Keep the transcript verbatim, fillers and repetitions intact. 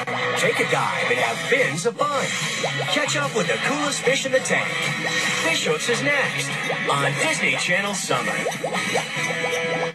Take a dive and have bins of fun. Catch up with the coolest fish in the tank. Fish Hooks is next on Disney Channel Summer.